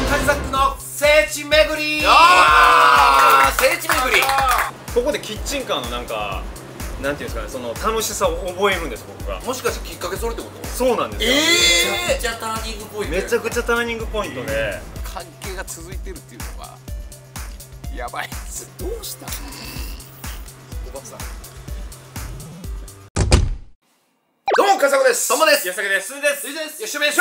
カジサックの聖地巡り。 聖地巡り。 ここでキッチンカーのなんていうんですかね、その楽しさを覚えるんです、僕が。 もしかしてきっかけそれってこと？ そうなんですよ。 めちゃくちゃターニングポイント。 めちゃくちゃターニングポイントで、 関係が続いてるっていうのがやばいです。どうしたおばさん。 どうも笠子です。 ともです。 安崎です。すずです。 よしめしさ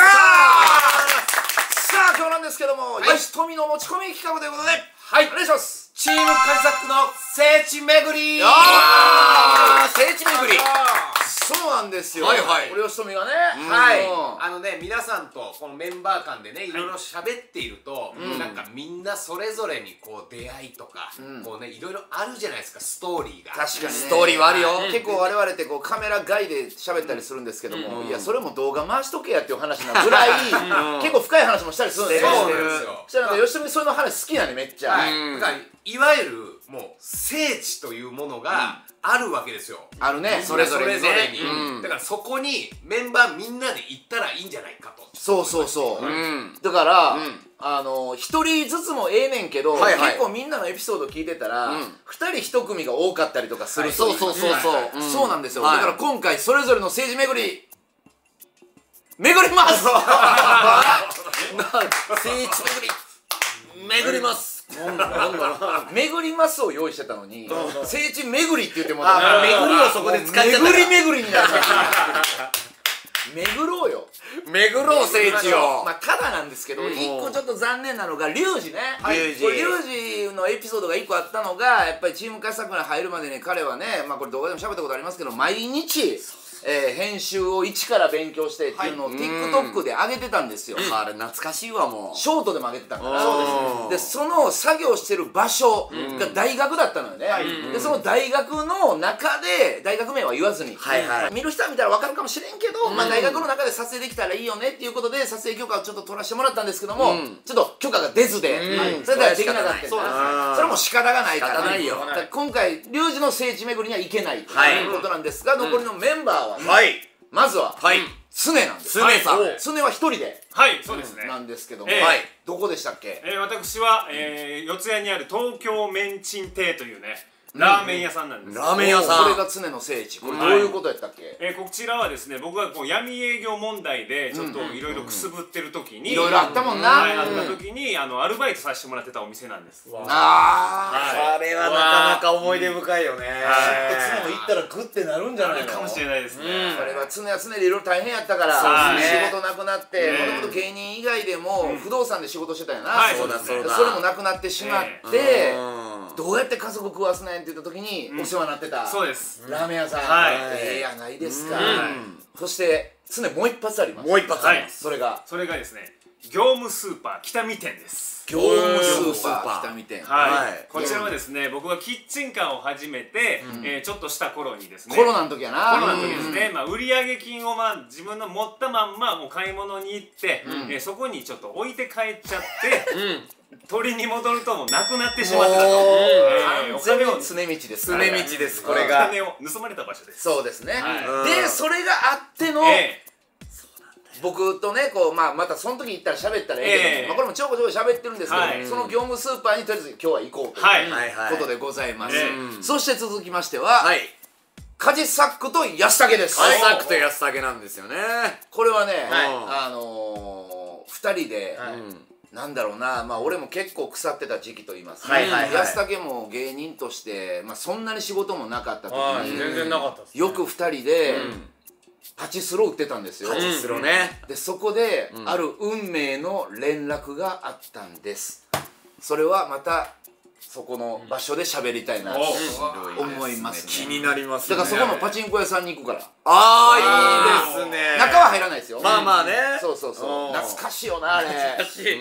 あ今日なんですけども、よし富の持ち込み企画ということで、はい、お願いします。 チームカジサックの聖地巡り。 聖地巡り。そうなんですよ。 はいはい。 俺吉富がね、 はい。皆さんとこのメンバー間でね、いろいろ喋っていると、なんかみんなそれぞれにこう出会いとか、こうね、いろいろあるじゃないですか、ストーリーが。 確かにね、 ストーリーはあるよ。 結構我々ってこうカメラ外で喋ったりするんですけども、いやそれも動画回しとけやっていう話なぐらい結構深い話もしたりするんですよ。 そうなんですよ。 そしたら吉富そういうの話好きなんでめっちゃ。 だからいわゆるもう聖地というものがあるわけですよ。 あるね、 それぞれに。だからそこにメンバーみんなで行ったらいいんじゃないかと。 そうそうそう。だから一人ずつもええねんけど、結構みんなのエピソード聞いてたら二人一組が多かったりとかする。そうそうなんですよ。だから今回それぞれの聖地巡り巡ります。聖地巡り巡ります。巡りますを用意してたのに聖地巡りって言ってもらった。 巡りをそこで使っちゃった。 巡り巡りになりました。巡ろうよ。 巡ろう聖地を。 まあただなんですけど、一個ちょっと残念なのがリュウジね。リュウジのエピソードが一個あったのが、やっぱりチームカジサックに入るまでに彼はね、まあこれ動画でも喋ったことありますけど、毎日編集を一から勉強してっていうのを TikTok で上げてたんですよ。 あれ懐かしいわ。もうショートでも上げてたから。でその作業してる場所が大学だったのよね。でその大学の中で、大学名は言わずに、見る人は見たら分かるかもしれんけど、まあ大学の中で撮影できたらいいよねっていうことで撮影許可をちょっと取らせてもらったんですけども、ちょっと許可が出ずでそれではできなかったんです。それはもう仕方がないから。今回リュウジの聖地巡りには行けないということなんですが、残りのメンバーはまずは常なんです。常さん。常は一人で。 はい、そうですね。 なんですけども、どこでしたっけ？ 私は四谷にある東京メンチン亭というねラーメン屋さんなんです。 ラーメン屋さん。これが常の聖地。これどういうことやったっけ？ こちらはですね、僕がこう闇営業問題でちょっといろいろくすぶってる時に、 いろいろあったもんな。 あった時にアルバイトさせてもらってたお店なんです。 ああ、それはなかなか思い出深いよね。 常も行ったらグッてなるんじゃないのかもしれないですね。 それは常は常でいろいろ大変やったから、仕事なくなって、もともと芸人以外でも不動産で仕事してたよな。 そうだそうだ。 それもなくなってしまって、どうやって家族食わすねんって言った時にお世話になってたそうですラーメン屋さん。ええやないですか。そして常もう一発あります。 もう一発あります。 それがですね、業務スーパー北見店です。 業務スーパー北見店。 こちらはですね、僕がキッチンカーを始めてちょっとした頃にですね、 コロナの時やな。 コロナの時ですね、売上金を自分の持ったまんまもう買い物に行ってそこにちょっと置いて帰っちゃって取りに戻るともうなくなってしまってたと。 完全に常道です。 常道です。これがお金を盗まれた場所です。 そうですね。でそれがあっての僕とね、こうまたその時行ったら喋ったらええけど、これもちょこちょこ喋ってるんですけど、その業務スーパーにとりあえず今日は行こうということでございます。そして続きましてはカジサックと安武です。 カジサックと安武なんですよね。 これはね、2人でなんだろうな、俺も結構腐ってた時期と言いますか、安武も芸人としてそんなに仕事もなかった時に全然なかったです。 よく2人でパチスロ売ってたんですよ。 パチスロね。 でそこである運命の連絡があったんです。それはまたそこの場所で喋りたいなと思いますね。 気になりますね。 だからそこのパチンコ屋さんに行くから。 ああ、いいですね。 中は入らないですよ。 まあまあね。 そうそうそう。懐かしいよなあれ。 懐かしい。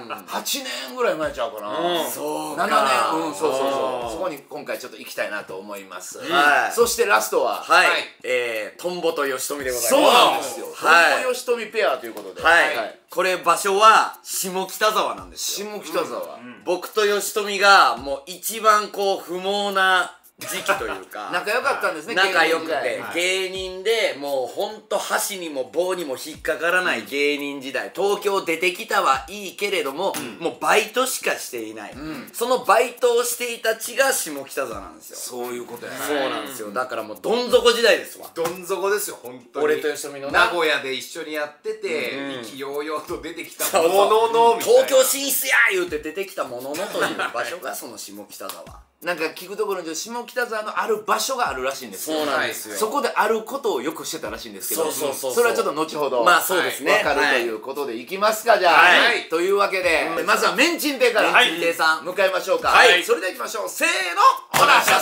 8年ぐらい前ちゃうかな。 そう 7年。そうそうそう。そこに今回ちょっと行きたいなと思います。 はい。 そしてラストはトンボと吉富でございます。 そうなんですよ。トンボ吉富ペアということで。 はい。これ場所は下北沢なんですよ。 下北沢。 僕と吉富がもう一番こう不毛な時期というか仲良かったんですね。 仲良くて芸人時代芸人でもうほんと箸にも棒にも引っかからない芸人時代、東京出てきたはいいけれども、もうバイトしかしていない、そのバイトをしていた地が下北沢なんですよ。 そういうことやね。 そうなんですよ。だからもうどん底時代ですわ。 どん底ですよ本当に。 俺とよしとみの名古屋で一緒にやってて、意気揚々と出てきたそうもののみたいな東京進出や言うて出てきたもののという場所がその下北沢。 なんか聞くところに下北沢のある場所があるらしいんですよ。 そうなんですよ。 そこであることをよくしてたらしいんですけど、 そうそれはちょっと後ほどまあそうですね分かるということでいきますか。じゃあ、 はいというわけで、まずはメンチン亭からメンチン亭さん迎えましょうか。 はいそれではいきましょう。せーの、お願いします。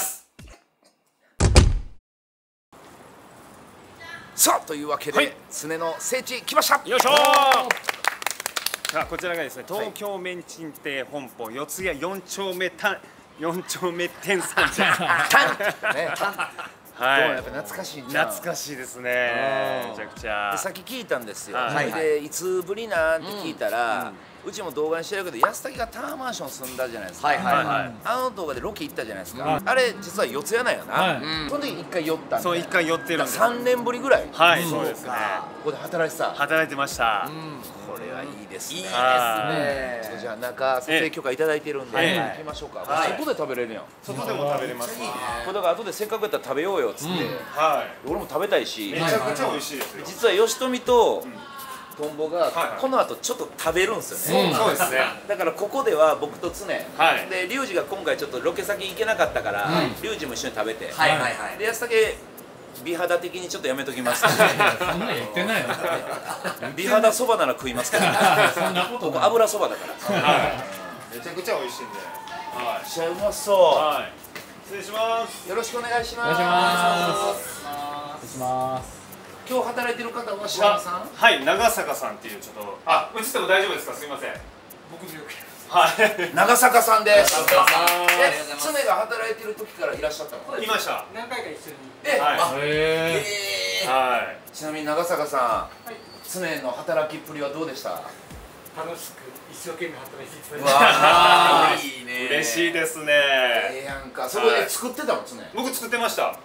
さあというわけで、常の聖地来ました。 よいしょさあこちらがですね東京メンチン亭本舗四谷4丁目店さんじゃね、 はやっぱ懐かしいんじゃん。 懐かしいですねめちゃくちゃでさっき聞いたんですよ、 はいでいつぶりなんて聞いたら、うちも動画にしてるけど安武がタワーマンション住んだじゃないですか、 はいはいはい。 あの動画でロケ行ったじゃないですか、あれ実は四谷なんやな、その時一回寄ったんでそう一回寄ってるんです 3年ぶりぐらい、 はいそうですねここで働いてた、 働いてましたこれはいいですね。 いいですはね。 ちょっとじゃあ中撮影許可いただいてるんで、行きましょうか、 はい外で食べれるやん、 外でも食べれますこれだから後でせっかくやったら食べようよっつって、 は俺も食べたいし、 いめちゃくちゃ美味しいですよ実は吉富とトンボがこの後ちょっと食べるんですよね、 そうですねだからここでは僕と常、 はいでリュウジが今回ちょっとロケ先行けなかったから、リュウジも一緒に食べて、 はいはいはい。 で安武美肌的にちょっとやめときますそんなん言ってないよ美肌そばなら食いますからそんなことここない油そばだからめちゃくちゃ美味しいんではめっちゃうまそはい失礼しますう。よろしくお願いします。 お願いします失礼します今日働いてる方は白間さん。 はい長坂さんっていうちょっと映っても大丈夫ですかすいません僕でよくやはい長坂さんです。 長坂さん常が働いてる時からいらっしゃったの。 いました何回か一緒にえ、 はいあへはいちなみに長坂さん、常の働きっぷりはどうでした？ 楽しく一生懸命働いていただういてわーいいね。 嬉しいですねやんか。そこで作ってたもん常。 僕作ってましたはい。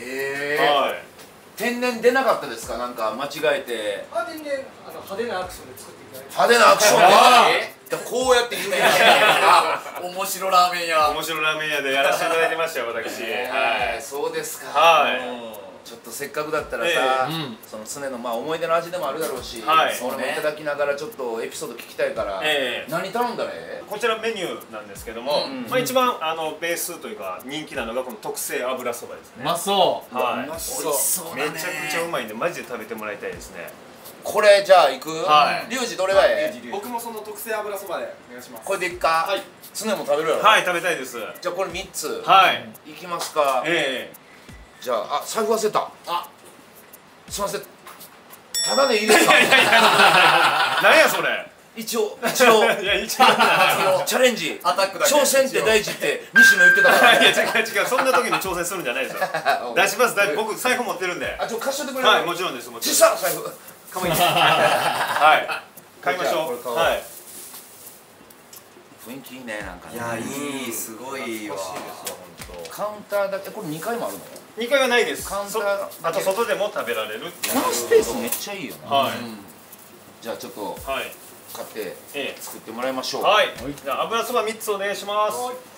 天然出なかったですか？なんか間違えて全然派手なアクションで作っていただいて派手なアクションがこうやって有名な面白ラーメン屋。 面白ラーメン屋でやらせていただいてましたよ私はいそうですか。 はいちょっとせっかくだったらさ、その常のまあ思い出の味でもあるだろうし、 はい俺もいただきながらちょっとエピソード聞きたいから、何頼んだらえこちらメニューなんですけども、まあ一番ベースというか人気なのがこの特製油そばですね。 うまそはい。 美味しそうめちゃくちゃうまいんでマジで食べてもらいたいですね。 これじゃあ行く？ はいリュウジどれがええ？ 僕もその特製油そばでお願いします。 これでいっか？ はい。 常も食べるやろ？ はい食べたいです。 じゃあこれ3つ。 はい。 いきますか。じゃあ財布忘れた。すいません。ただでいいですか？ 何やそれ。 一応いや一応。 チャレンジ。 アタックだけ。 挑戦って大事って西野言ってたから。 いや違うそんな時に挑戦するんじゃないですよ。出します僕財布持ってるんで。 あ、貸しておいてくれる？ はいもちろんですもちろん。 小さ財布。 かわいい。はい。買いましょう。はい。 雰囲気いいねなんかね。 いやいいすごいわ。 カウンターだけこれ2階もあるの？ 2階はないです。 カウンターあと外でも食べられるっていう。 このスペースめっちゃいいよね。 はい。 じゃあちょっとはい。 買ってええ。 作ってもらいましょう。 はい。じゃあ油そば3つお願いします。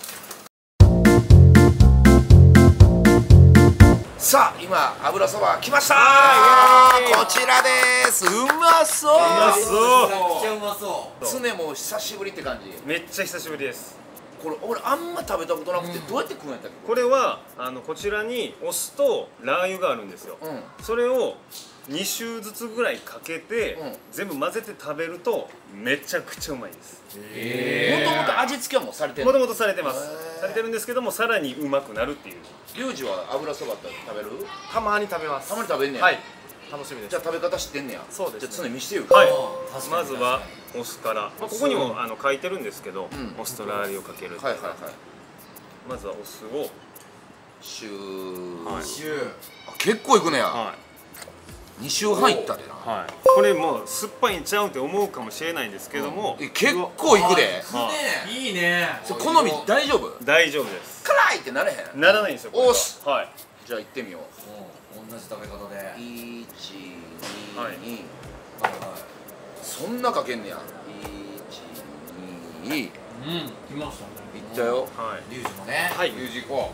さあ今油そば来ましたこちらですうまそううまそう。 めっちゃうまそう。 常も久しぶりって感じめっちゃ久しぶりです。 これ俺あんま食べたことなくてどうやって食うんやったっけこれはこちらにお酢とラー油があるんですよ。それを2周ずつぐらいかけて、全部混ぜて食べるとめちゃくちゃうまいです。 もともと味付けはもうされてるもともとされてます。されてるんですけどもさらにうまくなるっていう。 リュウジは油そばって食べる？ たまに食べます。 たまに食べんねや。 はい。楽しみです。 じゃあ食べ方知ってんねや。 そうですねじゃあ常見してよ。 はい。まずはお酢から、ここにも書いてるんですけど、お酢とラー油をかける。 はいはいはい。 まずはお酢をシュー。 はいあ結構いくねや。 は 2週半いったでな。 はい、これもう酸っぱいんちゃうんって思うかもしれないんですけども、 結構いくで。 いいね。 それ好み大丈夫？ 大丈夫です。 辛いってなれへん？ ならないんですよ。これはおし。 はい。 じゃあ行ってみよう。 同じ食べ方で 1、 はい 2、2。そんなかけんねや。1、2。いっ来ましたね。 たよ。 はい。 リュウジもねはい。 ミュージコ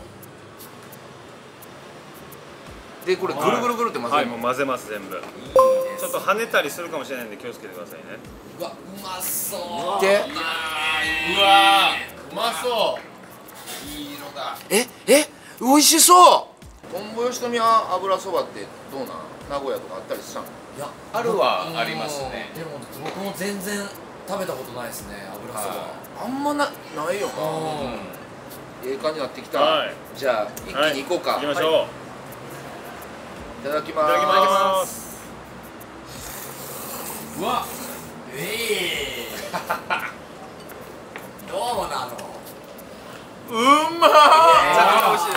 でこれぐるぐるぐるって混ぜはい、 るの。 もう混ぜます全部。 いいですちょっと跳ねたりするかもしれないんで気をつけてくださいね。 うわうまそうで、 うわーうまそういい色だ美味しそう。トンボ吉富は油そばってどうなん？名古屋とかあったりしたん？ いやあるはありますねでも僕も全然食べたことないですね油そばあんまないよな。ええ感じになってきた。 はいじゃあ一気に行こうか。 行きましょう。 はいいただきまいただきす。 ます。 うわ。 どうなのうまー。 美味しいです。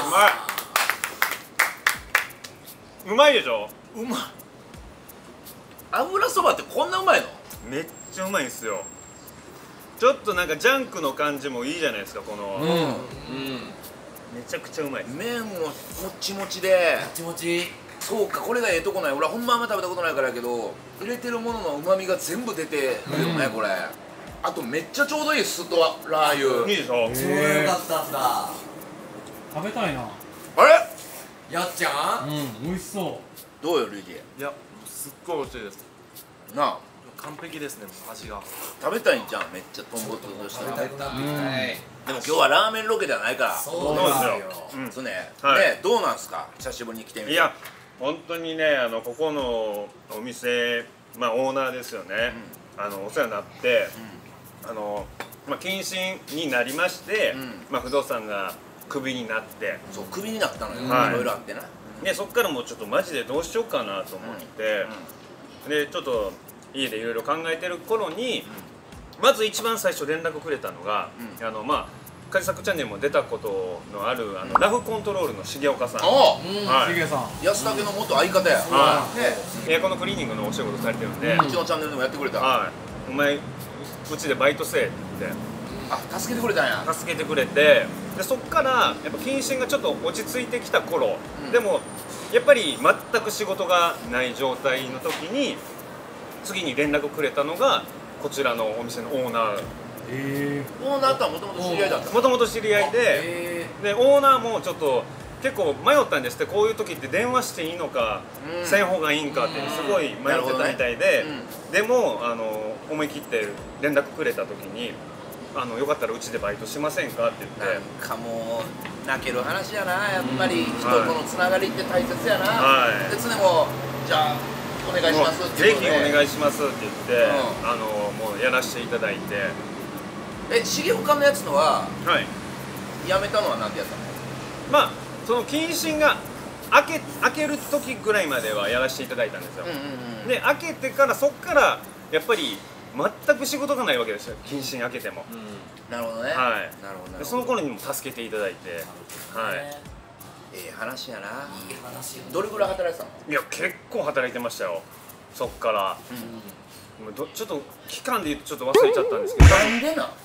うまいでしょ。 うまい。油そばってこんなうまいの？ めっちゃうまいんですよ。ちょっとなんかジャンクの感じもいいじゃないですか、この、めちゃくちゃうまいです。 麺ももちもちで。 もちもちそうか、これがええとこない。俺はほんまあんま食べたことないからやけど、入れてるものの旨味が全部出てるよね、これ。あとめっちゃちょうどいい酢とラー油。 いいでしょ。 それよかったんだ食べたいな。 あれ？ やっちゃん美味しそどうよルイジ？ いやすっごい美味しいです。 なあ、 完璧ですね、味が。 食べたいんじゃん、めっちゃトンボとしてる。 食べたくなってきたはいでも今日はラーメンロケではないから。 そうですようんそうね。 はいね、どうなんすか？久しぶりに来てみて。 いや、本当にね、ここのお店、まあオーナーですよね。お世話になって、まあ謹慎になりまして、まあ不動産がクビになって、 そう、クビになったのよ。 はいいろいろあってな。 でそこからもうちょっとマジでどうしようかなと思って、でちょっと家でいろいろ考えてる頃に、まず一番最初連絡くれたのが、まあカジサックチャンネルも出たことのあるラフコントロールの重岡さん、 あはいしげさん。 安武の元相方や。 はね、 エアコンのクリーニングのお仕事されてるんで、 うちのチャンネルでもやってくれた。 はい、お前うちでバイトせえって言ってあ、助けてくれたんや。 助けてくれて、でそっからやっぱ謹慎がちょっと落ち着いてきた頃、でもやっぱり全く仕事がない状態の時に次に連絡くれたのがこちらのお店のオーナー。 オーナーとはもともと知り合いだった。 もともと知り合いで、でオーナーもちょっと結構迷ったんですって。こういう時って電話していいのか、せん方がいいんかってすごい迷ってたみたいで、でも思い切って連絡くれた時によかったらうちでバイトしませんかって言って。 なんかもう泣ける話やな。やっぱり人とのつながりって大切やな。 はいで常もじゃあお願いしますっていうぜひお願いしますって言って、もうやらせていただいて。 重岡のやつのははい。 辞めたのはなんでやったの？ まあその謹慎が開ける時ぐらいまではやらせていただいたんですよ。で開けてからそっからやっぱり全く仕事がないわけですよ。謹慎開けても。 なるほどね。 はい。 なるほど。 でその頃にも助けていただいて、はい。 ええ話やな。 いい話よどれぐらい働いてたの？ いや結構働いてましたよ。そっから。もうちょっと期間で言うとちょっと忘れちゃったんですけど。 なんでなん？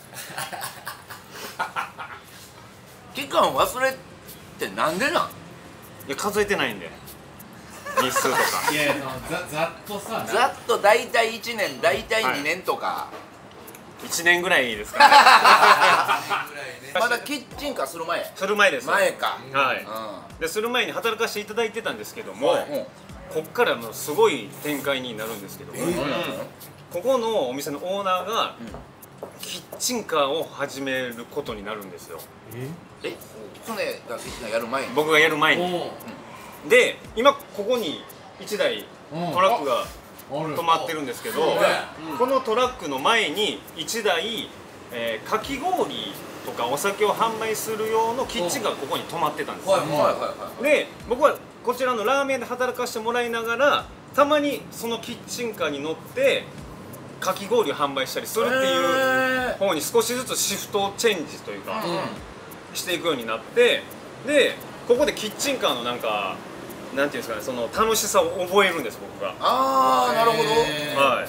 期間忘れてなんでなん？ いや数えてないんで。日数とか。 いやざっとさ。 ざっと大体1年、大体2年とか。 1年ぐらいですかね。 まだキッチンカーする前。 する前です。 前か。 はい。でする前に働かせていただいてたんですけども、こっからのすごい展開になるんですけども、ここのお店のオーナーがキッチンカーを始めることになるんですよ。 え、船がキッチンカーやる前に。 僕がやる前に。で、今ここに1台トラックが止まってるんですけど、このトラックの前に1台かき氷とかお酒を販売する用のキッチンカーがここに止まってたんですよ。で僕はこちらのラーメンで働かせてもらいながらたまにそのキッチンカーに乗ってかき氷を販売したりするっていう方に少しずつシフトチェンジというかしていくようになって、でここでキッチンカーのなんかなんていうんですかね、その楽しさを覚えるんです僕が。 ああなるほど。 はい。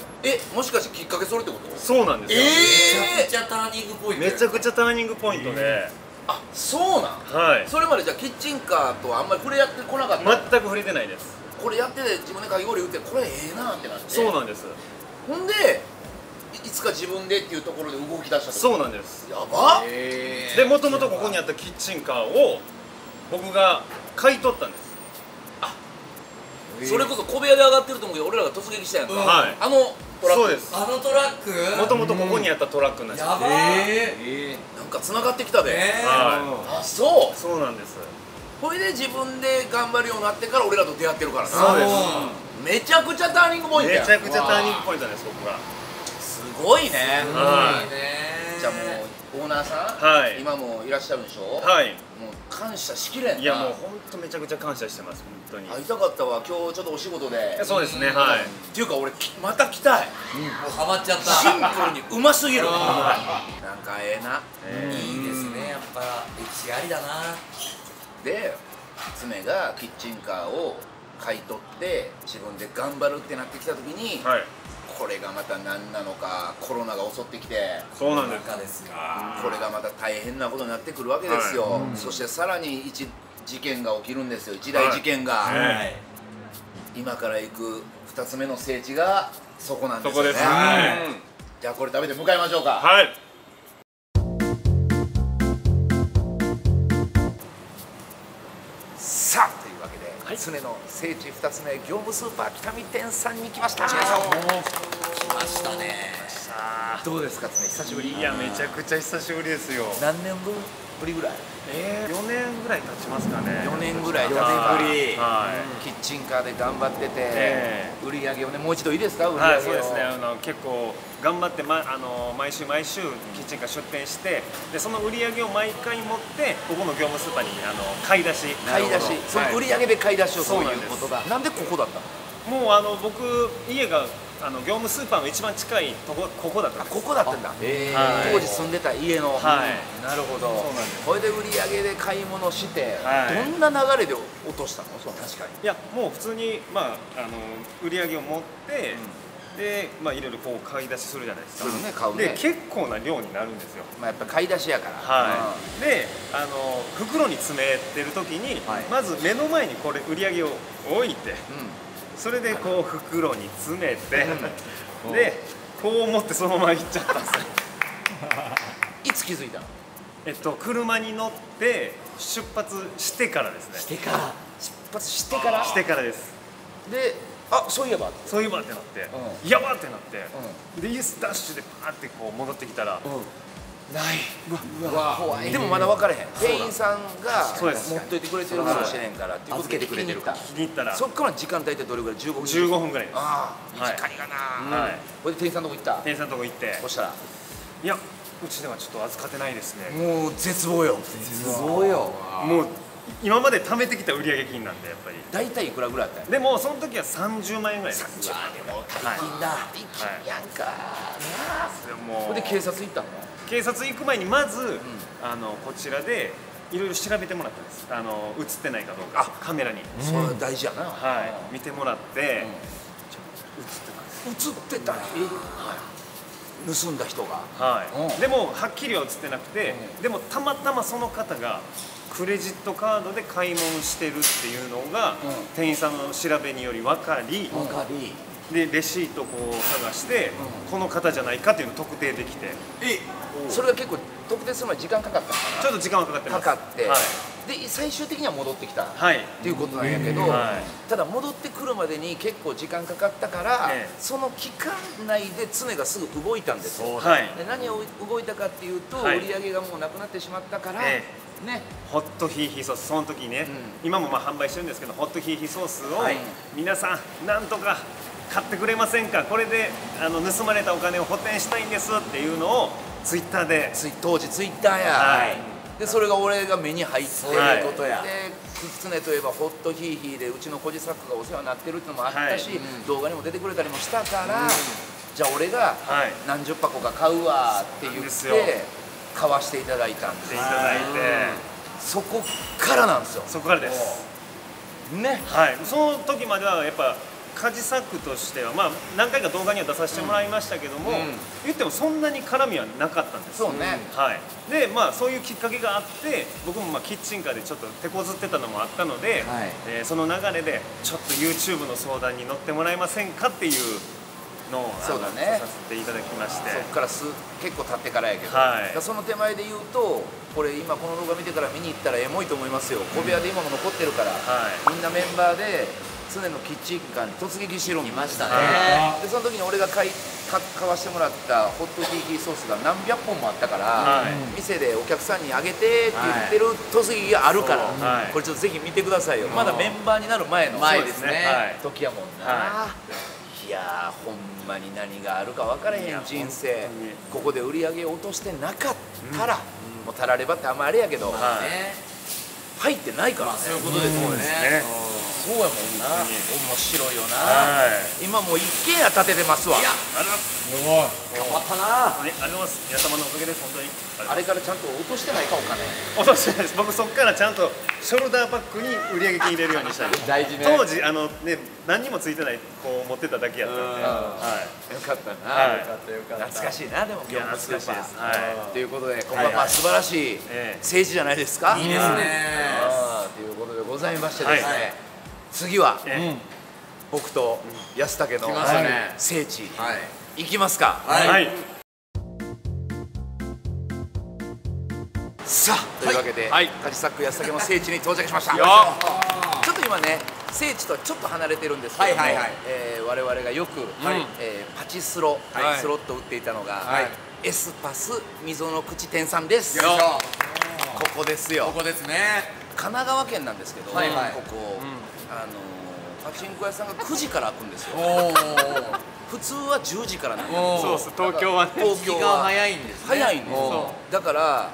もしかしてきっかけそれってこと？ そうなんですよ。 めちゃくちゃターニングポイント。 めちゃくちゃターニングポイントで。 あ、そうなん。 はい。 それまでじゃあキッチンカーとあんまり触れ合ってこなかった。 全く触れてないです。 これやってて自分でかき氷売ってこれええなってなって。 そうなんです。 ほんでいつか自分でっていうところで動き出した。 そうなんです。 やば。 でもともとここにあったキッチンカーを僕が買い取ったんです。 それこそ小部屋で上がってると思うけど俺らが突撃したやんか。 はい。 あのトラック。 そうです。 あのトラックもともとここにあったトラックなんです。 やばなんか繋がってきたで。 はあ、そう。 い。そうなんです。 これで自分で頑張るようになってから俺らと出会ってるからな。 そうです。 めちゃくちゃターニングポイントや。 めちゃくちゃターニングポイントです僕が。 すごいね。 はいじゃあもうオーナーさん、 はい。 今もいらっしゃるんでしょ。 はい。 もう感謝しきれんな。 いやもう本当めちゃくちゃ感謝してます本当に。 会いたかったわ今日ちょっとお仕事で。 そうですねはい。 っていうか俺また来たい。 もうハマっちゃった。 シンプルにうますぎる。なんかええな。 いいですねやっぱ歴史ありだな。 で爪がキッチンカーを買い取って自分で頑張るってなってきた時に、 はい。 これがまた何なのかコロナが襲ってきてそうなんです。 中ですよ。 これがまた大変なことになってくるわけですよ、そしてさらに一事件が起きるんですよ。一大事件が、 はい今から行く2つ目の聖地がそこなんですよね。 そこです。はい。 じゃあこれ食べて向かいましょうか。 はい。 さあというわけで、常の聖地2つ目業務スーパー北見店さんに来ました。 来ましたね。 どうですか常久しぶり。 いやめちゃくちゃ久しぶりですよ。 何年ぶりぐらい 4年ぐらい経ちますかね。 ？4年ぐらい経てばはキッチンカーで頑張ってて、 え売り上げをねもう一度いいですか？売り上げを。 はいそうですね。結構頑張って毎週キッチンカー出店してでその売り上げを毎回持ってここの業務スーパーに買い出し。 その売り上げで買い出しをということだ。なんでここだったの？ もう僕家が業務スーパーの一番近いとここだったんです。 ここだったんだ。当時住んでた家の。なるほど。 そうなんです。 これで売り上げで買い物して、どんな流れで落としたの？そう確かに。 いやもう普通に売り上げを持って、でいろいろこう買い出しするじゃないですか。 ね買うね。 で結構な量になるんですよ。 やっぱ買い出しやから。 で袋に詰めてる時にまず目の前にこれ売り上げを置いて。それでこう袋に詰めて、でこう持ってそのまま行っちゃったんですよ。 いつ気づいたの？ 車に乗って出発してからですね。 出発してからですで、そういえばってなって、やばってなって、でイエスダッシュでパーってこう戻ってきたらない。 怖い。でもまだ分からへん。店員さんがそうです持っといてくれてるかもしれんからっていうことで聞きに行った。 気に入ったらそっから時間大体どれぐらい？15分 15分ぐらいです。 ああ短いかな。 はい。 これで店員さんのとこ行った？ 店員さんのとこ行ってそしたらいやうちではちょっと預かってないですね。 もう絶望よ。 もう今まで貯めてきた売上金なんでやっぱり大体いくらぐらいだったの？ でもその時は30万円ぐらいです。 30万でも大金だ。大金やんか。これで警察行ったの？ 警察行く前にまずこちらでいろいろ調べてもらったんです。映ってないかどうかカメラに。 それ大事やな。 はい見てもらって映ってた。 盗んだ人が。 はいでもはっきりは映ってなくてでもたまたまその方がクレジットカードで買い物してるっていうのが店員さんの調べにより分かりでレシートこう探してこの方じゃないかっていうのを特定できて。 それが結構特定するまで時間かかったのかな？ ちょっと時間はかかってます。 かかってで最終的には戻ってきたっていうことなんやけど、ただ戻ってくるまでに結構時間かかったからその期間内で常がすぐ動いたんですよ。で何を動いたかっていうと売り上げがもうなくなってしまったからねホットヒーヒーソースその時ね今も販売してるんですけどホットヒーヒーソースを皆さんなんとか買ってくれませんか、これで盗まれたお金を補填したいんですっていうのをツイッターで当時ツイッターや、でそれが俺が目に入って、でキツネといえばホットヒーヒーでうちの小路作家がお世話になってるっていうのもあったし、動画にも出てくれたりもしたから、じゃあ俺が何十箱か買うわって言って買わしていただいたんです。そこからなんですよ。 そこからです。 ね、 はい、その時まではやっぱ家事作としては、まあ、何回か動画には出させてもらいましたけども、言ってもそんなに絡みはなかったんです。 そうね、 はい、でまあそういうきっかけがあって僕もまあキッチンカーでちょっと手こずってたのもあったので、その流れでちょっと YouTube の相談に乗ってもらえませんかっていうのをそうだね、 させていただきまして、 そこから結構経ってからやけど、その手前で言うとこれ今この動画見てから見に行ったらエモいと思いますよ。小部屋で今も残ってるから、みんなメンバーで常のキッチンカーに突撃しろみましたね。でその時に俺が買わしてもらったホットケーキソースが何百本もあったから、店でお客さんにあげてって言ってる突撃があるから、これちょっとぜひ見てくださいよ。まだメンバーになる前のですね、 時やもんな。いやー、ほんまに何があるか分からへん人生。ここで売り上げを落としてなかったら、もうたらればってあんまあれやけど、入ってないからね。そういうことですもんね。そうやもんな。面白いよな。今もう一軒家建ててますわ。いや、 すごい。 変わったな。 ありがとうございます。皆様のおかげです。本当に。 あれからちゃんと落としてないか、お金。 落としてないです。僕そこからちゃんとショルダーパックに売り上げ金入れるようにしたんです。 大事ね。 当時ね、何にもついてないこう持ってただけやったんで、 よかったな。よかったよかった。懐かしいな、でも今日もスーパー。ということで、ここはまあ素晴らしい政治じゃないですか。いいですね。ということでございましてですね、次は僕と安武の聖地行きますか。さあ、というわけでカジサック安武の聖地に到着しました。ちょっと今ね、聖地とはちょっと離れてるんですけども、我々がよくパチスロスロット打っていたのがエスパス溝の口店さんです。ここですよ。ここですね。神奈川県なんですけど、ここパチンコ屋さんが9時から開くんですよ。普通は10時からなんです。 そうです。東京はね、 東京は早いんですね。早いんですよ。だから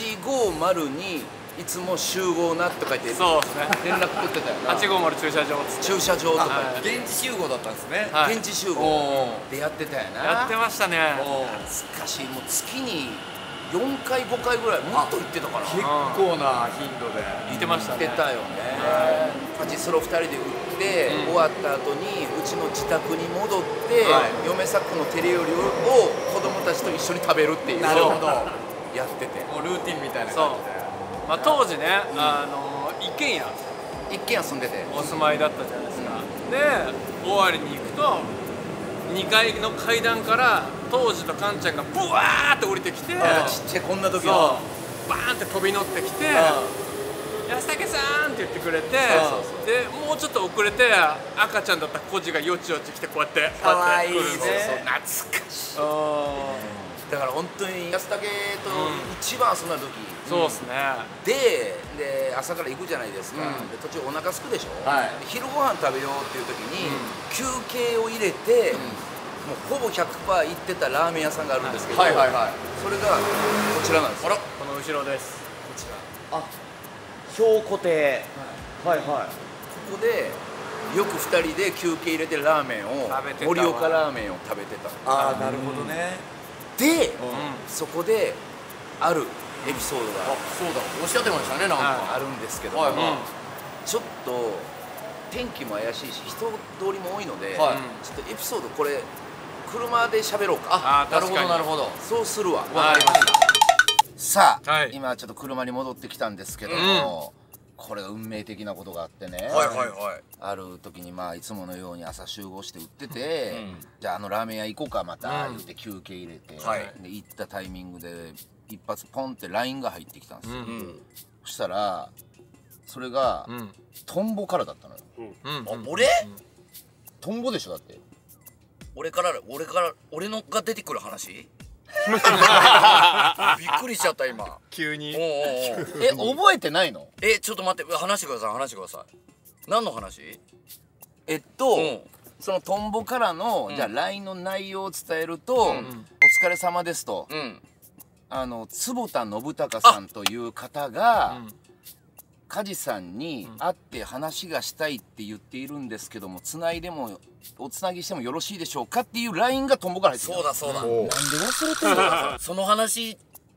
850にいつも集合なとか言って連絡取ってたよな。 850駐車場。 駐車場とか。 現地集合だったんですね。 現地集合でやってたよな。 やってましたね。 懐かしい。もう月に4回5回ぐらいもっと行ってたから。 結構な頻度で行ってましたね。 行ってたよね。パチスロ2人で打って終わった後にうちの自宅に戻って嫁さっくの手料理を子供たちと一緒に食べるっていう。なるほど。やってて。もうルーティンみたいな感じで。 まあ当時ね、一軒家住んでてお住まいだったじゃないですか。で終わりに行くと2階の階段から当時とカンちゃんがブワーって降りてきて、ちっちゃいこんな時のバーンって飛び乗ってきて「安武さん!」って言ってくれて、でもうちょっと遅れて赤ちゃんだったコジがよちよち来てこうやってかわいいね。懐かしい。だから本当に安武と一番遊んだ時、 そうですね。 で朝から行くじゃないですか。で途中お腹すくでしょ。昼ご飯食べようっていう時に休憩を入れてもうほぼ 100% 行ってたラーメン屋さんがあるんですけど、それがこちらなんですよ。 この後ろです。 こちら。 あ、兵庫亭。ここでよく2人で休憩入れてラーメンを盛岡ラーメンを食べてた。 ああ、なるほどね。 でそこであるエピソードがそうだ、おっしゃってましたね、なんかあるんですけど、ちょっと天気も怪しいし人通りも多いので、ちょっとエピソードこれ車で喋ろうか。 なるほどなるほど。 そうするわ。わかりました。さあ、今ちょっと車に戻ってきたんですけども、これ運命的なことがあってね。ある時にまあいつものように朝集合して売ってて、じゃあラーメン屋行こうかまた言って休憩入れて、で行ったタイミングで一発ポンって LINE が入ってきたんですよ。そしたらそれがトンボからだったのよ。 俺？ トンボでしょだって。 俺のが出てくる話？びっくりしちゃった今。 急に。 覚えてないの？ ちょっと待って、話してください。何の話？ そのトンボからのじゃあ LINE の内容を伝えると、お疲れ様ですと、坪田信孝さんという方が梶さんに会って話がしたいって言っているんですけども、おつなぎしてもよろしいでしょうかっていう LINE がトンボから入ってきた。 そうだ。 なんで忘れてんの？ その話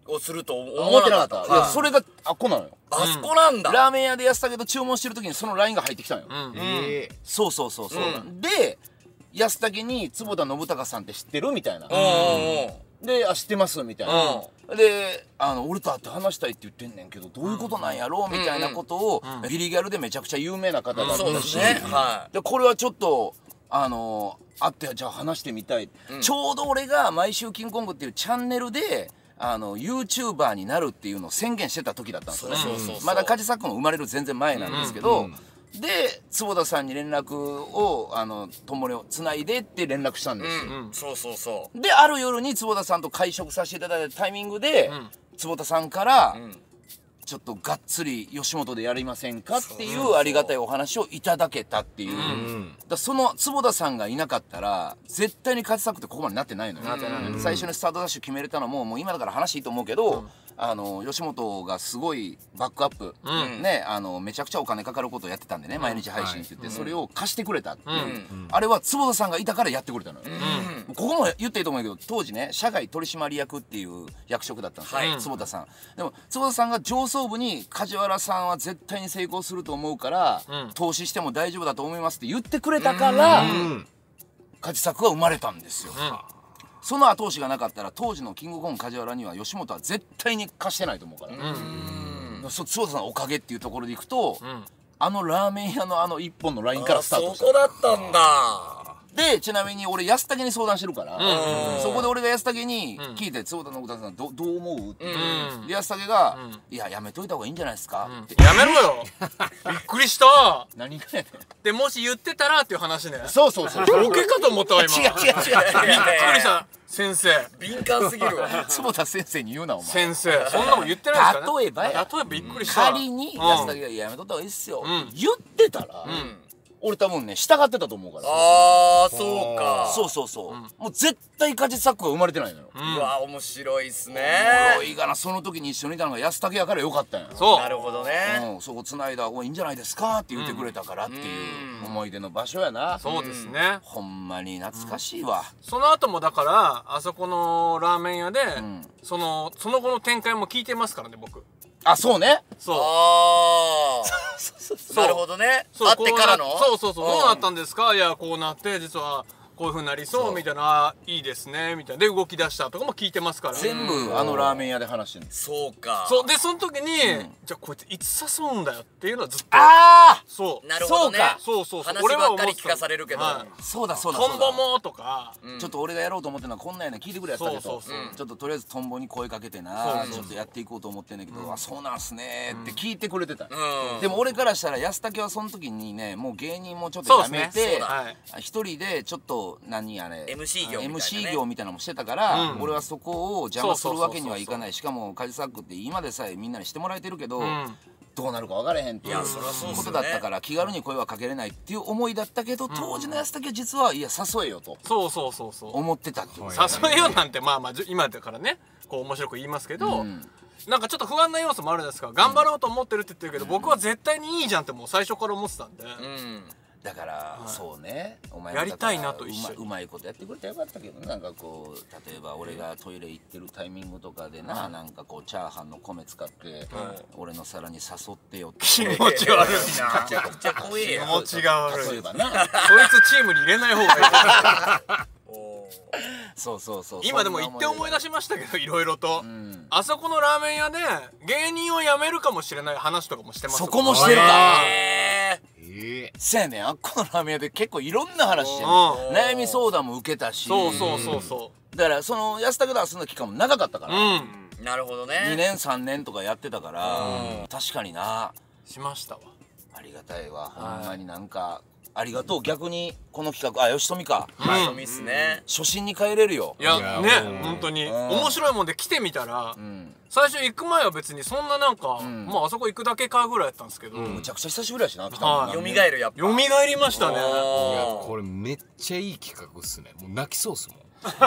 をすると思思ってなかった。いや、 はいそれがあっこなのよ。 あそこなんだ。 ラーメン屋で安武と注文してる時にその LINE が入ってきたのよ。そうそうそうそう。で、安武に坪田信孝さんって知ってるみたいな。で、知ってますみたいな。で、俺と会って話したいって言ってんねんけど、どういうことなんやろうみたいなことを、ギリギャルでめちゃくちゃ有名な方だったし、で、これはちょっと、会ってじゃあ話してみたい。ちょうど俺が毎週キングコングっていうチャンネルで、YouTuber になるっていうのを宣言してた時だったんですよね。まだカジサックも生まれる全然前なんですけど、で坪田さんに連絡を友につないでって連絡したんですよ。である夜に坪田さんと会食させていただいたタイミングで、坪田さんからちょっとがっつり吉本でやりませんかっていうありがたいお話をいただけたっていう。だその坪田さんがいなかったら絶対にカジサックってここまでなってないのよ。最初にスタートダッシュ決めれたのもう今だから話いいと思うけど、吉本がすごいバックアップ、ね、めちゃくちゃお金かかることをやってたんでね、毎日配信って言って、それを貸してくれたって、あれは坪田さんがいたからやってくれたのよ。ここも言っていいと思うけど、当時ね社外取締役っていう役職だったんですよ、坪田さん。でも坪田さんが上層部に梶原さんは絶対に成功すると思うから、投資しても大丈夫だと思いますって言ってくれたから、カジサックは生まれたんですよ。その後押しがなかったら当時のキングコング梶原には吉本は絶対に貸してないと思うから、坪田さんのおかげっていうところでいくと、ラーメン屋の一本のラインからスタートした。 そこだったんだ。 でちなみに俺安武に相談してるから、そこで俺が安武に聞いて、坪田信孝さんどう思うってで安武が「いややめといた方がいいんじゃないですか」ってやめろよびっくりした何がやねん。 でもし言ってたらっていう話ね。 そうそうそう、 ボケかと思ったわ今。 違う違う違う、 びっくりした先生。 敏感すぎるわ。 坪田先生に言うなお前。 先生そんなこと言ってないですかね。 例えばや、 例えばびっくりした。 仮に安武が「やめとった方がいいっすよ」って言ってたら、俺多分ね従ってたと思うから。 ああそうか。 そうそうそう、もう絶対カジサックが生まれてないのよ。 うわ面白いっすね。 おもろいがな。その時に一緒にいたのが安武やからよかったんや。 そうなるほどね。 そこ繋いだ方がいいんじゃないですかって言ってくれたからっていう思い出の場所やな。 そうですね。 ほんまに懐かしいわ。 その後もだからあそこのラーメン屋でその後の展開も聞いてますからね僕。 あ、そうね。 そう。 ああなるほどね。会ってからのそうどうなったんですか。いやこうなって実はこういう風になりそうみたいな、いいですねみたいなで動き出したとかも聞いてますから。 全部ラーメン屋で話してる。 そうか。 そうでその時にじゃあこいついつ誘うんだよっていうのはずっと。 ああそうなるほどね。 そう話ばっかり聞かされるけど。 そうだそうだ。 トンボもとかちょっと俺がやろうと思ってるのはこんなんやねん聞いてくれやったけど、ちょっととりあえずトンボに声かけてなちょっとやっていこうと思ってんねんけど、あそうなんすねって聞いてくれてた。でも俺からしたら安武はその時にねもう芸人もちょっとやめて一人でちょっと何あれ MC 業みたいなのもしてたから、俺はそこを邪魔するわけにはいかない。しかもカジサックって今でさえみんなにしてもらえてるけど、どうなるか分からへんっていうことだったから気軽に声はかけれないっていう思いだったけど、当時の安武は実はいや誘えよと思ってたっていう。 誘えよなんてまあ今だからねこう面白く言いますけど、なんかちょっと不安な要素もあるじゃないですか。頑張ろうと思ってるって言ってるけど、僕は絶対にいいじゃんってもう最初から思ってたんで。 だからそうね、お前やりたいなと一緒にうまいことやってくれたらよかったけど、なんかこう例えば俺がトイレ行ってるタイミングとかでな、なんかこうチャーハンの米使って俺の皿に誘ってよって気持ち悪いな。 めちゃくちゃ怖えや。 気持ちが悪い。 例えばなそいつチームに入れない方がいい。 そう今でも言って思い出しましたけどいろいろと、あそこのラーメン屋で芸人を辞めるかもしれない話とかもしてます。 そこもしてるか。せやねん、あっこのラーメン屋で結構いろんな話してる。悩み相談も受けたし。そうだからその安武と遊んだ期間も長かったから、 なるほどね。 2年3年とかやってたから、確かになしましたわ。 ありがたいわほんまに。なんかありがとう。逆にこの企画吉富か吉富っすね。 初心に帰れるよ。 いやね本当に面白いもんで来てみたら、最初行く前は別にそんななんかまああそこ行くだけかぐらいやったんですけど、 むちゃくちゃ久しぶりやしな来たもんな。 蘇るやっぱ。 蘇りましたね。 いやこれめっちゃいい企画っすね。もう泣きそうっすもん。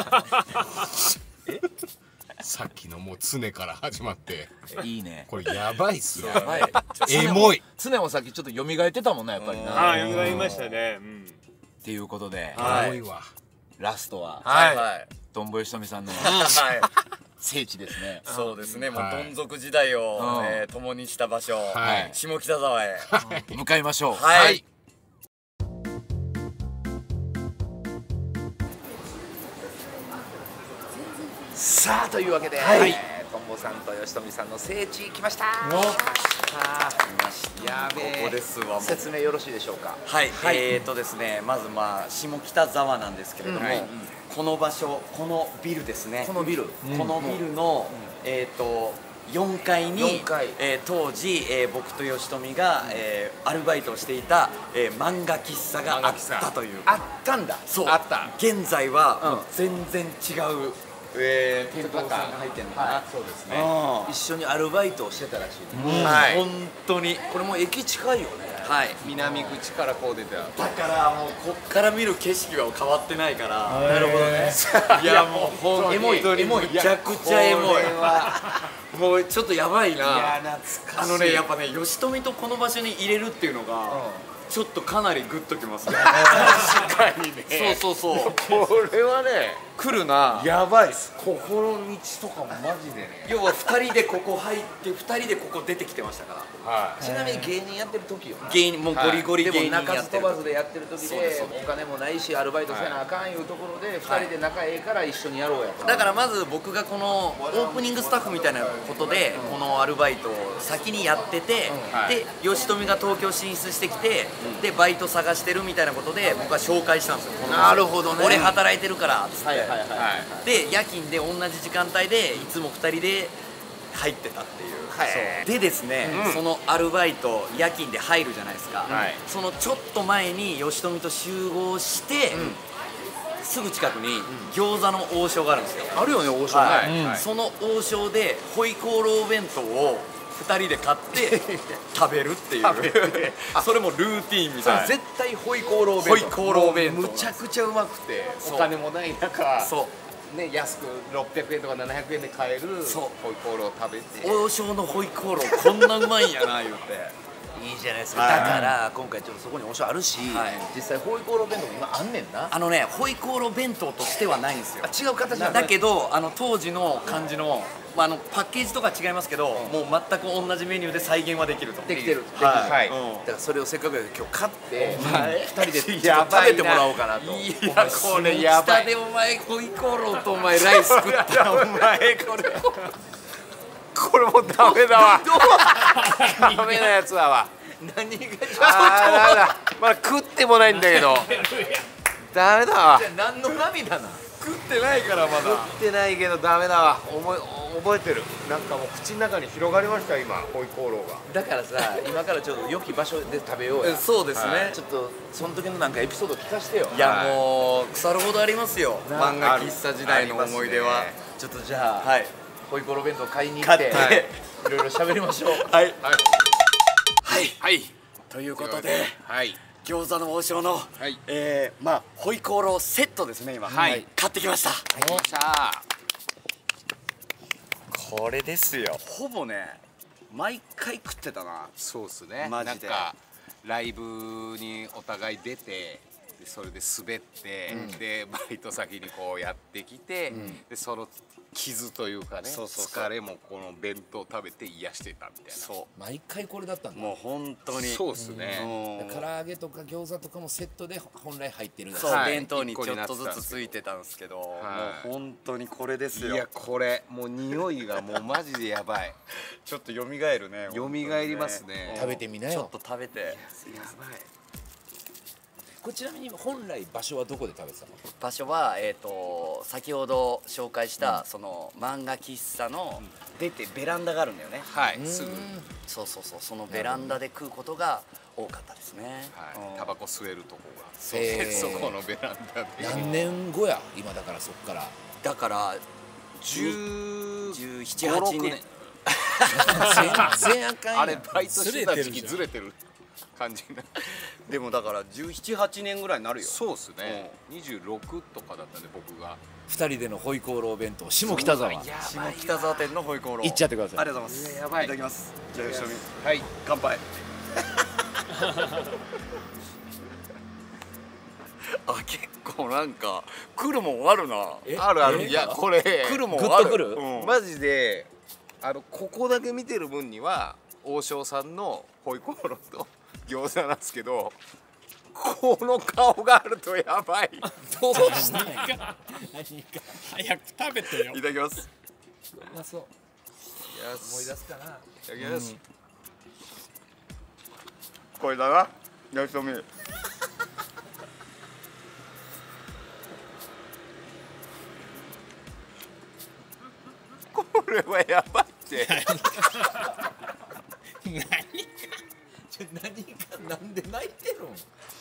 さっきのもう常から始まっていいね。 これやばいっすよ。 やばい。 エモい。 常もさっきちょっと蘇ってたもんなやっぱりな。 ああ蘇りましたね。 っていうことでエモいわ。 ラストははいトンボ吉富さんの聖地ですね。 そうですね、もうどん底時代を共にした場所、下北沢へ向かいましょう。 はい。 さあというわけで、とんぼさんと吉富さんの聖地来ました。 やべえ、ここですわ。 説明よろしいでしょうか。 はい、ですね、ままず下北沢なんですけれども、この場所、このビルですね。 このビルの4階に当時僕と吉富がアルバイトをしていた漫画喫茶があったという。 あったんだ。 そう。あった。現在は全然違う店舗さんが入ってるのかな。 そうですね。一緒にアルバイトをしてたらしい。 本当にこれも駅近いよね。 はい、 南口からこう出てた。 だからもうこっから見る景色は変わってないから。 なるほどね。 いやもう本当にめちゃくちゃエモい。もうちょっとやばいな。いや懐かしい。やっぱね、吉富とこの場所に入れるっていうのがちょっとかなりグッときますね。 確かにね。 そうこれはね来るな。 やばいっす。ここの道とかもマジでね。 要は2人でここ入って2人でここ出てきてましたから。 ちなみに芸人やってる時よ。 芸人もうゴリゴリ芸人やってる。 でも鳴かず飛ばずでやってる時でお金もないしアルバイトせなあかんいうところで2人で仲ええから一緒にやろうやと。 だからまず僕がこのオープニングスタッフみたいなことでこのアルバイトを先にやってて、で吉富が東京進出してきて、でバイト探してるみたいなことで僕は紹介したんですよ。 なるほどね。 俺働いてるからっつって。で夜勤で同じ時間帯でいつも2人で入ってたっていう。でですね、そのアルバイト夜勤で入るじゃないですか。そのちょっと前に吉富と集合して、すぐ近くに餃子の王将があるんですよ。 あるよね、王将ね。 その王将でホイコーロー弁当を2人で買って食べるっていうそれもルーティーンみたいな。 絶対ホイコーロー弁当。 ホイコーロー弁当むちゃくちゃうまくて、お金もない中、ね、安く600円とか700円で買えるホイコーローを食べて。 王将のホイコーローこんなうまいんやな言うて。 いいじゃないですか。だから今回ちょっとそこに王将あるし、実際ホイコーロー弁当も今あんねんな。 ホイコーロー弁当としてはないんですよ。 違う形なんだけど当時の感じのパッケージとか違いますけど、もう全く同じメニューで再現はできると。 できてる。だからそれをせっかく今日買って2人で食べてもらおうかなと。 いやこれやばい。下でお前ホイコーローとお前ライス食ったお前これもダメだわ。ダメなやつだわ。 何がちょっとまだ食ってもないんだけどダメだわ。 何の涙な。 食ってないからまだ。 食ってないけどダメだわ。覚えてる。なんかもう口の中に広がりました今ホイコーローが。 だからさ、今からちょっと良き場所で食べようや。 そうですね。 ちょっとその時のなんかエピソード聞かせてよ。 いやもう腐るほどありますよ。漫画喫茶時代の思い出は。 ちょっとじゃあホイコーロー弁当買いに行っていろいろ喋りましょう。 はいということで餃子の王将のホイコーローセットですね。今買ってきました。これですよ。ほぼね毎回食ってたな。 そうっすね。 マジでなんかライブにお互い出て、それで滑って、でバイト先にこうやってきて、でその傷というかね、疲れもこの弁当食べて癒してたみたいな。 そう毎回これだったんだ。 もう本当にそうっすね。 唐揚げとか餃子とかもセットで本来入ってるんです。 そう弁当にちょっとずつついてたんですけど、もう本当にこれですよ。 いやこれもう匂いがもうマジでやばい。 ちょっと蘇るね。 蘇りますね。 食べてみなよ。 ちょっと食べて。 やばい。 これちなみに本来場所はどこで食べてたの？ 場所は先ほど紹介したその漫画喫茶の出てベランダがあるんだよね。 すぐ。 そうそのベランダで食うことが多かったですね。 タバコ吸えるとこが。そこのベランダで。 何年後や今だからそっから。 だから17、8年。 全然あかんやん。 あれバイトしてた時期ずれてる感じな。 でもだから17、8年ぐらいになるよ。 そうっすね。26とかだったんで僕が。 2人でのホイコーロー弁当下北沢。 下北沢店のホイコーロー。 行っちゃってください。 ありがとうございます。 やばい。 いただきます。じゃあ吉富。乾杯。 あ、結構なんか来るもんあるな。 あるある。いやこれ来るもんある。 グッとくるマジでここだけ見てる分には王将さんのホイコーローと餃子なんですけど、この顔があるとやばい。 どうしたんや。 何か早く食べてよ。 いただきます。 うまそう。思い出すかな。 いただきます。これだな。焼きそみ。これはやばいって。 何かなんで泣いてるん。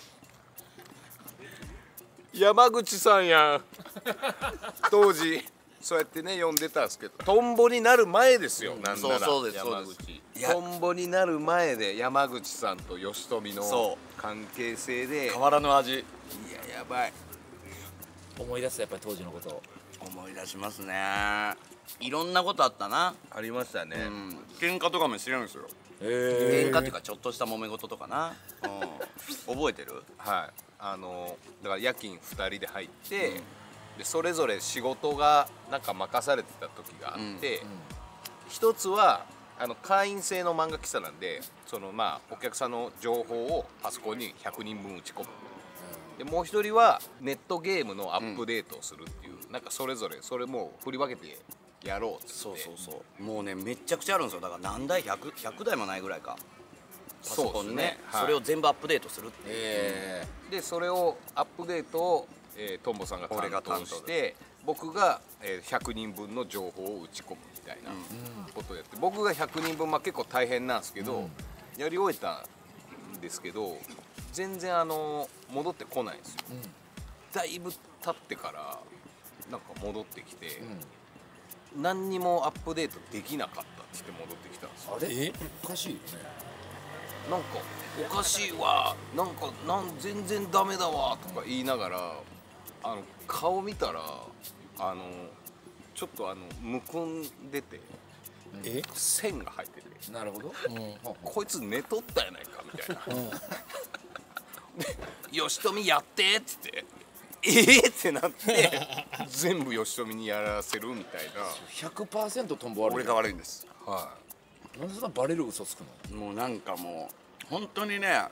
山口さんやん。当時そうやってね呼んでたんですけど、トンボになる前ですよ。なんならそうです山口。トンボになる前で山口さんと吉富の関係性で変わらぬ味。 いややばい。 思い出すやっぱり当時のことを。 思い出しますね。いろんなことあったな。 ありましたね。 喧嘩とかもしてるんですよ。喧嘩っていうかちょっとした揉め事とかな。覚えてる？ はい。だから夜勤2人で入って、でそれぞれ仕事がなんか任されてた時があって、一つは会員制の漫画喫茶なんで、そのまあお客さんの情報をパソコンに100人分打ち込む。でもう一人はネットゲームのアップデートをするっていう、なんかそれぞれそれも振り分けてやろうっつって。 そうもうねめっちゃくちゃあるんですよ。だから何台100台もないぐらいか。パソコンね。 はい、 それを全部アップデートするっていう。 でそれをアップデートを、トンボさんが担当して、僕が、100人分の情報を打ち込むみたいなことをやって、僕が100人分、結構大変なんですけど、やり終えたんですけど全然戻ってこないんですよ。だいぶ経ってからなんか戻ってきて、何にもアップデートできなかったって言って戻ってきたんですよ。 あれおかしいよね。 なんかおかしいわ、なんか全然ダメだわとか言いながら顔見たらちょっとむくんでて、線が入ってて、 なるほど、 こいつ寝とったやないかみたいな。で吉富やってっつってってなって全部吉富にやらせるみたいな。 100% トンボ悪い。 俺が悪いんです。 はなんでそんなバレる嘘つくの。 もうなんかもう本当にね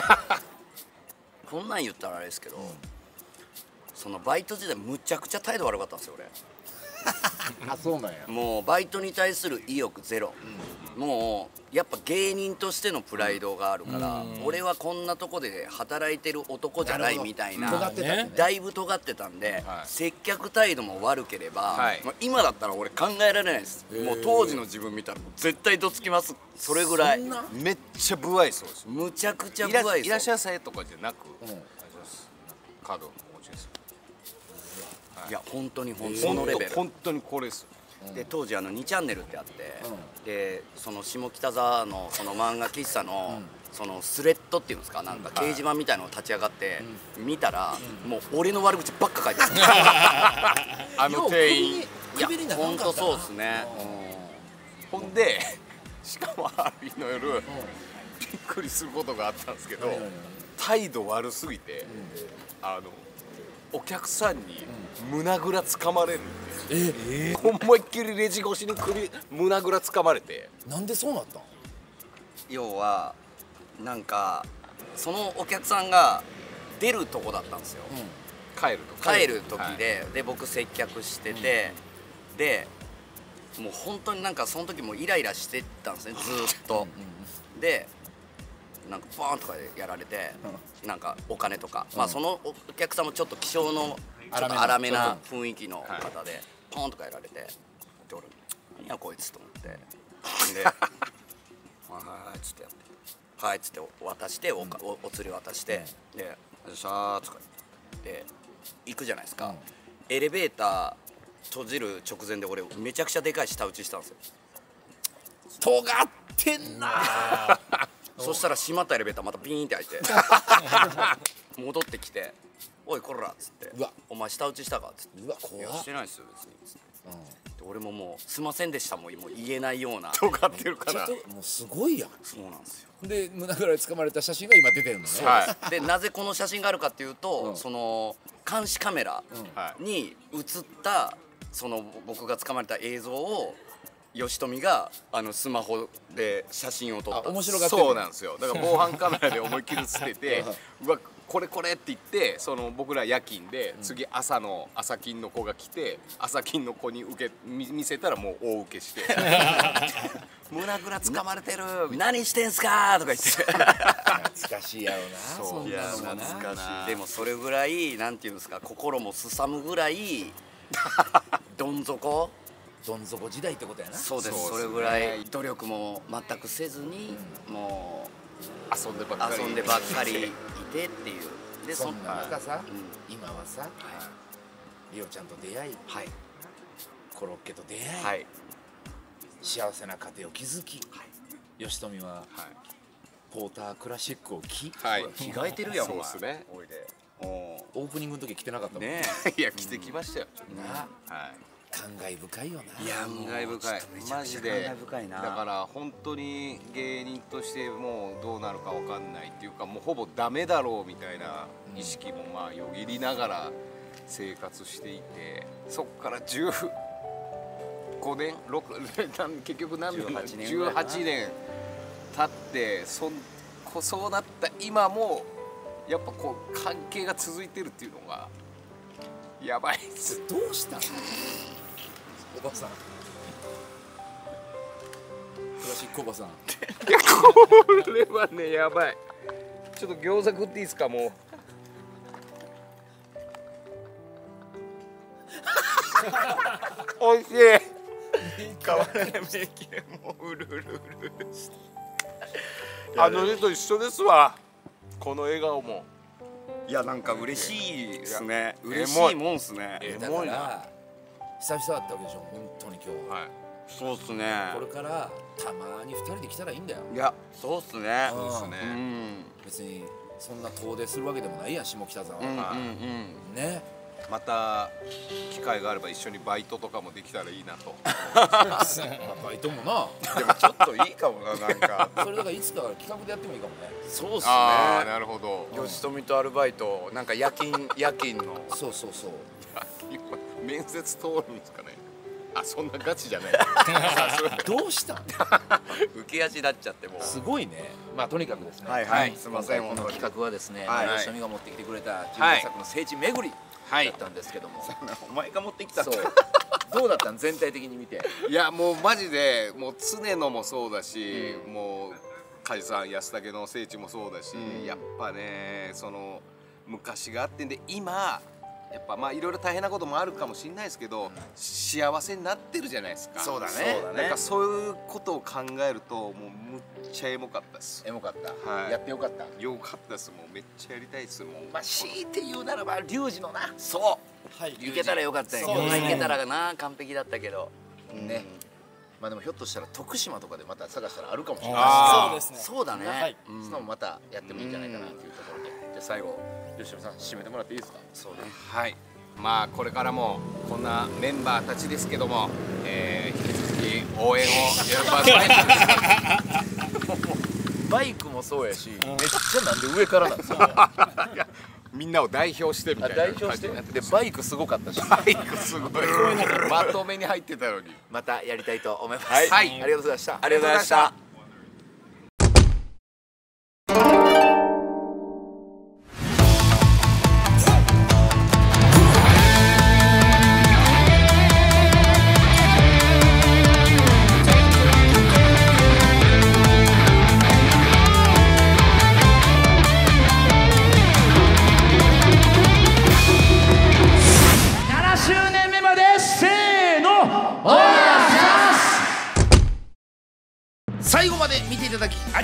こんなん言ったらあれですけど、そのバイト時代むちゃくちゃ態度悪かったんですよ俺。 あ、そうなんや。 もうバイトに対する意欲ゼロ、もうやっぱ芸人としてのプライドがあるから、俺はこんなとこで働いてる男じゃないみたいな、 尖ってたね。 だいぶ尖ってたんで、接客態度も悪ければ、まあ今だったら俺考えられないです。もう当時の自分見たら絶対どつきます。それぐらいめっちゃ不愛想ですよ。 むちゃくちゃ不愛想。 いらっしゃいませとかじゃなく、カードのお持ちです。 いや本当にそのレベル。 本当にこれですよ。 で当時2チャンネルってあって、でその下北沢のその漫画喫茶のそのスレッドっていうんですか、なんか掲示板みたいなのが立ち上がって見たら、もう俺の悪口ばっか書いてある。 店員。 いや本当そうですね。 ほんでしかもある日の夜びっくりすることがあったんですけど、態度悪すぎてお客さんに胸ぐらつかまれるんで、思いっきりレジ越しに胸ぐらつかまれて。 なんでそうなったん。 要はなんかそのお客さんが出るとこだったんですよ。帰る時で僕接客してて、でもう本当になんかその時もイライラしてたんですねずーっと。でなんかバーンとかやられて、なんかお金とか、まあそのお客さんもちょっと気性のちょっと荒めな雰囲気の方でポーンとかやられて、で俺何やこいつと思ってではいっつってやってはいっつって渡してお釣り渡してでシャーとかで行くじゃないですか。エレベーター閉じる直前で俺めちゃくちゃでかい舌打ちしたんですよ。 尖ってんな。 そしたら閉まったエレベーターまたビーンって開いて戻ってきて「おいこら」っつって「お前舌打ちしたか?」っつって「 うわ怖っ。 いやしてないっすよ別に」っつって俺ももうすいませんでしたもう言えないような尖ってるからもうすごいやん。 そうなんですよ。 で胸ぐらい掴まれた写真が今出てるのね。 はいでなぜこの写真があるかっていうと、その監視カメラに映ったその僕が掴まれた映像を吉富がスマホで写真を撮った。 面白がってる。 そうなんですよ。だから防犯カメラで思いっきり映っててうわこれって言ってその僕ら夜勤で次朝勤の子が来て朝勤の子に見せたらもう大受けして胸ぐら掴まれてる何してんすかとか言って懐かしいやろな。そんいやなのもな。 懐かしい。でもそれぐらいなんていうんですか心もすさむぐらいどん底時代ってことやな。 そうです。それぐらい努力も全くせずにもう遊んでばっかりいてっていう。でそんな中さ、今はさ、リオちゃんと出会い、コロッケと出会い、幸せな家庭を築き、吉富はポータークラシックを着替えてるやん。 そうですね。 オープニングの時着てなかったもんね。 いや着てきましたよ。 感慨深いよな。 いやもう感慨深いマジで。 感慨深いな。 だから本当に芸人としてもうどうなるかわかんないっていうかもうほぼダメだろうみたいな意識もまあよぎりながら生活していて、そっから15年結局何年18年経ってそうなった今もやっぱこう関係が続いてるっていうのがやばいです。 どうしたのおばさん、クラシックおばさん。 いやこれはねやばい。ちょっと餃子食っていいですかもう。おいしい。 変わらない名言もううるうるしてあの人と一緒ですわ。この笑顔も。 いやなんか嬉しいですね。嬉しいもんすね。 だから久々だったわけでしょ本当に今日。 はい。 そうっすね。 これからたまに2人で来たらいいんだよ。 いやそうっすね。 そうですね。 別にそんな遠出するわけでもないやん下北沢は。ね。 また機会があれば一緒にバイトとかもできたらいいなと。 バイトもな。 でもちょっといいかもななんか。 それだからいつか企画でやってもいいかもね。 そうっすね。 ああなるほど。 吉富とアルバイトなんか夜勤の。 そうそうそう。 面接通るんですかね。あそんなガチじゃない。 どうしたん？ 受け足立っちゃってもう。 すごいね。まあとにかくですね。 はいすみません。 この企画はですね、吉富が持ってきてくれた自はい分作の聖地巡りだったんですけども。 お前が持ってきた。 そう。どうだったん全体的に見て。 いやもうマジでもう常野もそうだし、もう梶さん安武の聖地もそうだし、やっぱねその昔があってんで今やっぱまあいろいろ大変なこともあるかもしれないですけど、幸せになってるじゃないですか。 そうだね。 なんかそういうことを考えるともうむっちゃエモかったです。 エモかった。 はいやってよかった。 よかったです。もうめっちゃやりたいですもん。 まあ強いて言うならばリュウジのな。 そうはい。 行けたらよかったよ。 そうですね行けたらな完璧だったけど。 ね。まあでもひょっとしたら徳島とかでまた探したらあるかもしれない。 あーそうですね。 そうだね。 はい。 そんなのもまたやってもいいんじゃないかなというところで。じゃあ最後吉野さん締めてもらっていいですか。 そうね。 はい。まあこれからもこんなメンバーたちですけども、引き続き応援をよろしくお願いします。 バイクもそうやし、めっちゃなんで上からなんですよ。 みんなを代表してみたいな代表してでバイクすごかったし、 バイクすごいまとめに入ってたのに。 またやりたいと思います。 はいありがとうございました。 ありがとうございました。